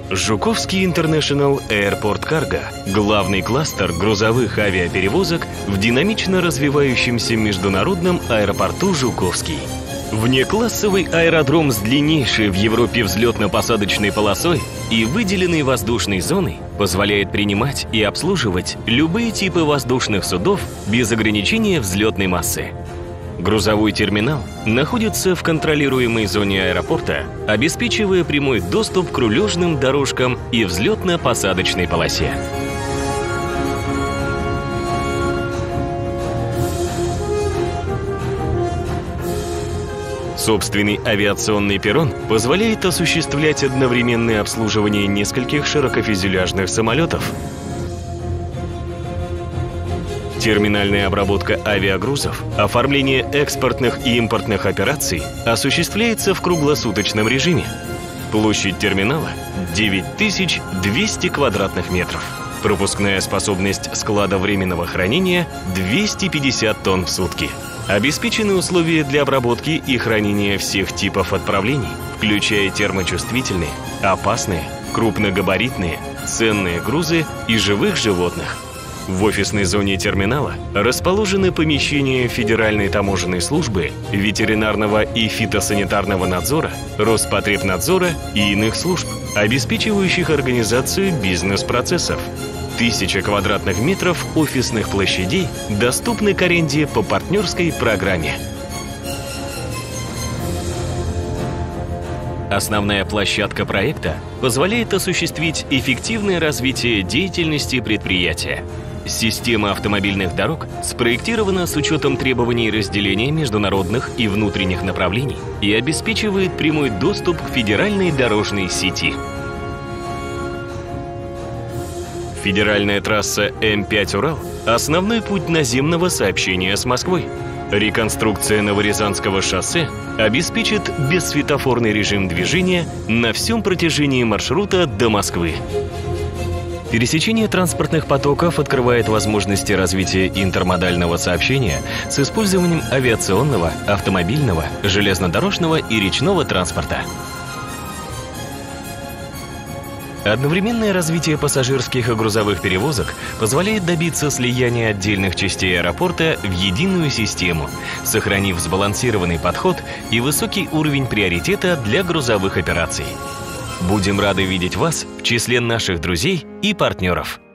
Жуковский International Airport Cargo – главный кластер грузовых авиаперевозок в динамично развивающемся международном аэропорту Жуковский. Внеклассовый аэродром с длиннейшей в Европе взлетно-посадочной полосой и выделенной воздушной зоной позволяет принимать и обслуживать любые типы воздушных судов без ограничения взлетной массы. Грузовой терминал находится в контролируемой зоне аэропорта, обеспечивая прямой доступ к рулежным дорожкам и взлетно-посадочной полосе. Собственный авиационный перрон позволяет осуществлять одновременное обслуживание нескольких широкофюзеляжных самолетов. Терминальная обработка авиагрузов, оформление экспортных и импортных операций осуществляется в круглосуточном режиме. Площадь терминала – 9200 квадратных метров. Пропускная способность склада временного хранения – 250 тонн в сутки. Обеспечены условия для обработки и хранения всех типов отправлений, включая термочувствительные, опасные, крупногабаритные, ценные грузы и живых животных. В офисной зоне терминала расположены помещения Федеральной таможенной службы, ветеринарного и фитосанитарного надзора, Роспотребнадзора и иных служб, обеспечивающих организацию бизнес-процессов. 1000 квадратных метров офисных площадей доступны к аренде по партнерской программе. Основная площадка проекта позволяет осуществить эффективное развитие деятельности предприятия. Система автомобильных дорог спроектирована с учетом требований разделения международных и внутренних направлений и обеспечивает прямой доступ к федеральной дорожной сети. Федеральная трасса М5 «Урал» – основной путь наземного сообщения с Москвой. Реконструкция Новорязанского шоссе обеспечит бессветофорный режим движения на всем протяжении маршрута до Москвы. Пересечение транспортных потоков открывает возможности развития интермодального сообщения с использованием авиационного, автомобильного, железнодорожного и речного транспорта. Одновременное развитие пассажирских и грузовых перевозок позволяет добиться слияния отдельных частей аэропорта в единую систему, сохранив сбалансированный подход и высокий уровень приоритета для грузовых операций. Будем рады видеть вас в числе наших друзей и партнеров.